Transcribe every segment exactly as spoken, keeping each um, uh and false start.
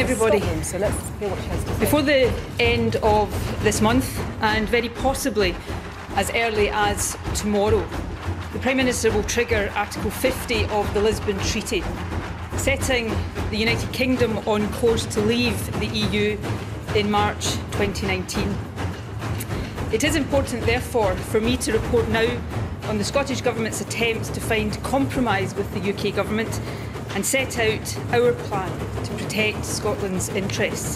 everybody. Scotland, so let's hear what she has to say. Before the end of this month, and very possibly as early as tomorrow, the Prime Minister will trigger Article fifty of the Lisbon Treaty, setting the United Kingdom on course to leave the E U in March twenty nineteen. It is important, therefore, for me to report now on the Scottish Government's attempts to find compromise with the U K Government and set out our plan to protect Scotland's interests.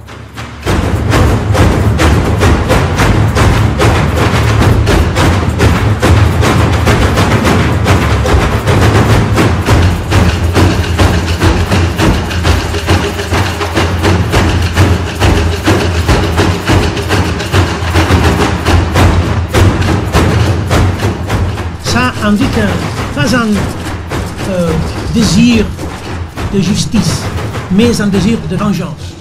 Ça indique pas un euh, désir de justice, mais un désir de vengeance.